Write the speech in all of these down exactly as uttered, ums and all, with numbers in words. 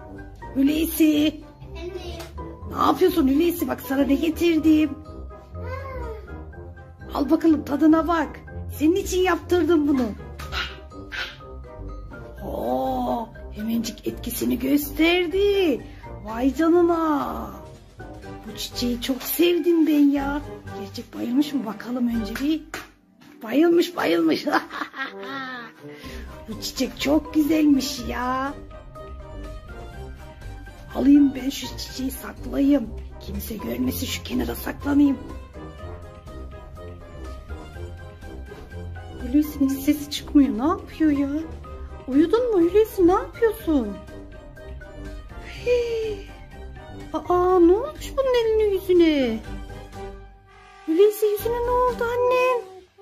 Hulusi. Ne yapıyorsun Hulusi? Bak sana ne getirdim. Al bakalım tadına bak. Senin için yaptırdım bunu. Oo, hemencik etkisini gösterdi. Vay canına. Bu çiçeği çok sevdim ben ya. Gerçek bayılmış mı bakalım önce bir. Bayılmış bayılmış. Bu çiçek çok güzelmiş ya. Alayım ben şu çiçeği saklayayım. Kimse görmesin, şu kenara saklanayım. Hulusi'nin sesi çıkmıyor. Ne yapıyor ya? Uyudun mu Hulusi? Ne yapıyorsun? Hii. Aa, ne olmuş bunun eline yüzüne? Hulusi yüzüne ne oldu annem?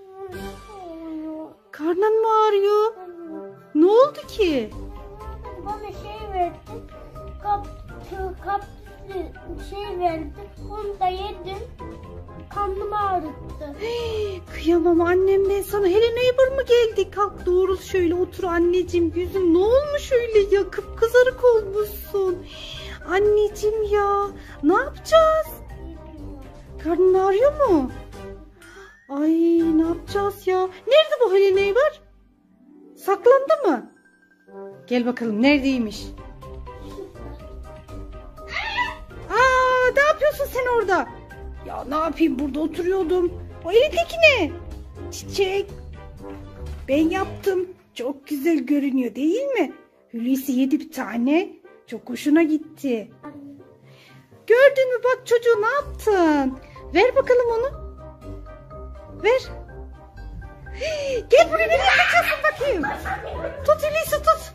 Karnın mı ağrıyor? Ne oldu ki? Bana şey verdi. Kap, kap şey verdi. Onu da yedim. Karnımı ağrıttı. Hey, kıyamam annem, ben sana. Hele neighbor mı geldi? Kalk doğru şöyle otur anneciğim. Yüzün ne olmuş öyle ya? Kıpkızarık olmuşsun. Anneciğim ya. Ne yapacağız? Karnın ağrıyor mu? Ay, ne yapacağız ya? Nerede bu hele neighbor? Saklandı mı? Gel bakalım neredeymiş? Aa, ne yapıyorsun sen orada? Ya ne yapayım, burada oturuyordum. O elindeki ne? Çiçek. Ben yaptım. Çok güzel görünüyor değil mi? Hulusi yedi bir tane. Çok hoşuna gitti. Gördün mü bak çocuğu, ne yaptın? Ver bakalım onu. Ver. Hii, gel buraya, nereye kaçıyorsun bakayım. Tut Hulusi, tut.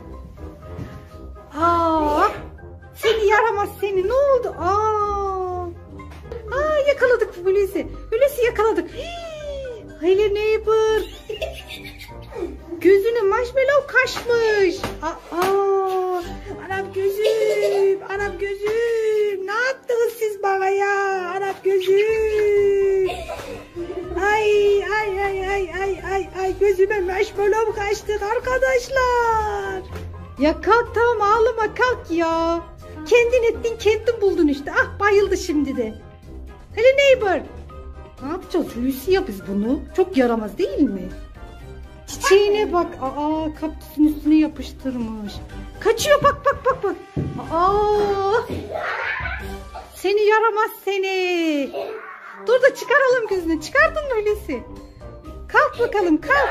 Aa, seni yaramaz seni. Ne oldu? Aa. Aa, yakaladık Hulusi. Hulusi yakaladık. Hii, hele neighbor. Gözüne marshmallow kaçmış. Aa, Arap gözüm. Arap gözüm. Ne yaptınız siz bana ya? Arap gözüm. Ay ay ay ay ay ay ay, gözüme marshmallow kaçtık arkadaşlar. Ya kalk, tamam ağlama, kalk ya. Kendin ettin kendin buldun işte. Ah, bayıldı şimdi de. Hele neighbor. Ne yapacağız Hulusi'ye biz bunu? Çok yaramaz değil mi? Çiçeğine bak. Aa, kaktüsün üstüne yapıştırmış. Kaçıyor, bak bak bak bak. Aa, seni yaramaz seni. Dur da çıkaralım gözünü. Çıkardın mı Hulusi? Kalk bakalım, kalk.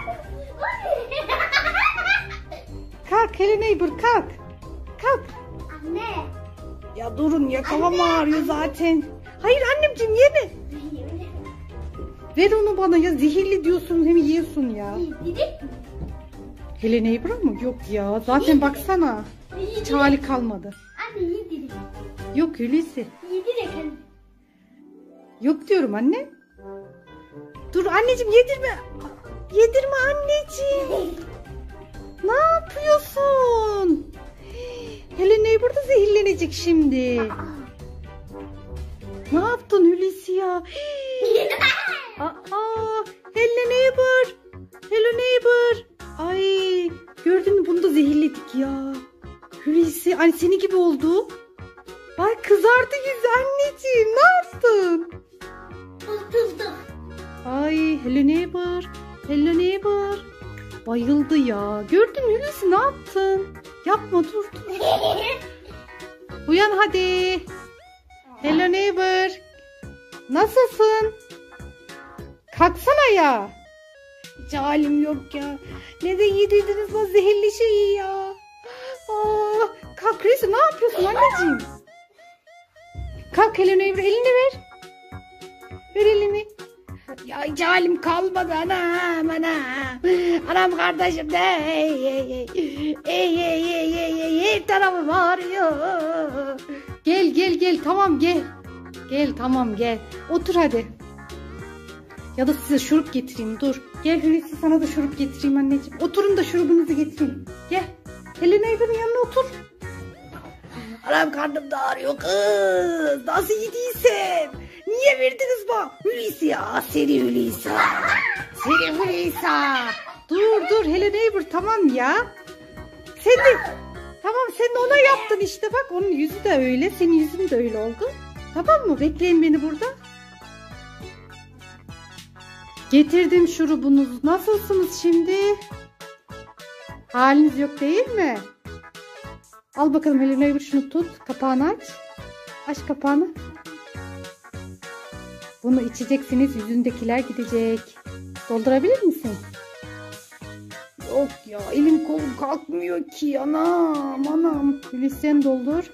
Kalk hele neighbor, kalk. Kalk. Anne. Ya durun ya, kafam ağrıyor zaten. Hayır annemciğim, yeme. Ver onu bana ya, zehirli diyorsun hem yiyorsun ya. Hele neighbor mı? Yok ya, zaten baksana. Hiç hali kalmadı. Anne yedirek. Yok Hulusi. Yedirek anne. Yok diyorum anne. Dur anneciğim, yedirme. Yedirme anneciğim. Ne yapıyorsun? Hele neighbor da zehirlenecek şimdi. Ne yaptın Hulusi ya? Aa, hello neighbor. Hello neighbor. Ay, gördün mü, bunu da zehirledik ya. Hulusi, hani seni gibi oldu. Ay, kızardı yüzü anneciğim. Ne yaptın? Bıldırdım. Ay, hello neighbor. Hello neighbor. Bayıldı ya. Gördün mü Hulusi, ne yaptın? Yapma, dur dur. Uyan hadi. Hello neighbor. Nasılsın? Kalksana ya. Hiç halim yok ya. Neden yedirdiniz bu zehirli şeyi ya? Aa, kalk Hulusi, ne yapıyorsun anneciğim? Kalk hello neighbor, elini ver. Ver elini. Ya hiç halim kalmadı anam anam. Anam kardeşim de. Ey ey ey. Ey ey ey ey ey. Her tarafım ağrıyor. Gel gel gel, tamam gel. Gel tamam gel. Otur hadi. Ya da size şurup getireyim, dur. Gel Hulusi, sana da şurup getireyim anneciğim. Oturun da şurubunuzu getireyim. Gel. Hello neighbor'ın yanına otur. Anam karnım da ağrıyor kız. Nasıl yediysem. Niye verdiniz bu? Hulusi ya. Seni Hulusi. Seni Hulusi. Dur dur Hello neighbor, tamam ya. Sen de Tamam sen ona yaptın işte bak onun yüzü de öyle senin yüzün de öyle oldu. Tamam mı? Bekleyin beni burada. Getirdim şurubunuzu. Nasılsınız şimdi? Haliniz yok değil mi? Al bakalım eline şunu tut. Kapağını aç. Aç kapağını. Bunu içeceksiniz. Yüzündekiler gidecek. Doldurabilir misin? Yok ya elim kolum kalkmıyor ki. Anam anam. Hulusi sen doldur.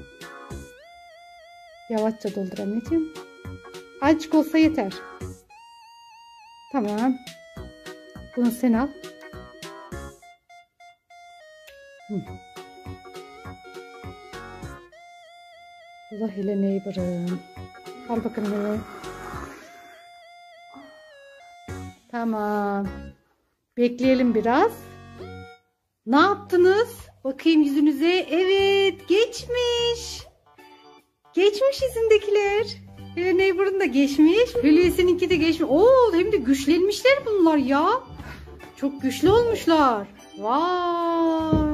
Yavaşça doldur anneciğim. Azıcık olsa yeter. Tamam. Bunu sen al. Hı. Allah hele neighbor'ım. Al bakalım hele. Tamam. Bekleyelim biraz. Ne yaptınız? Bakayım yüzünüze. Evet geçmiş. Geçmiş yüzündekiler. Hele neighbor'ın da geçmiş. Hulusi'ninki de geçmiş. Oo hem de güçlenmişler bunlar ya. Çok güçlü olmuşlar. Vay.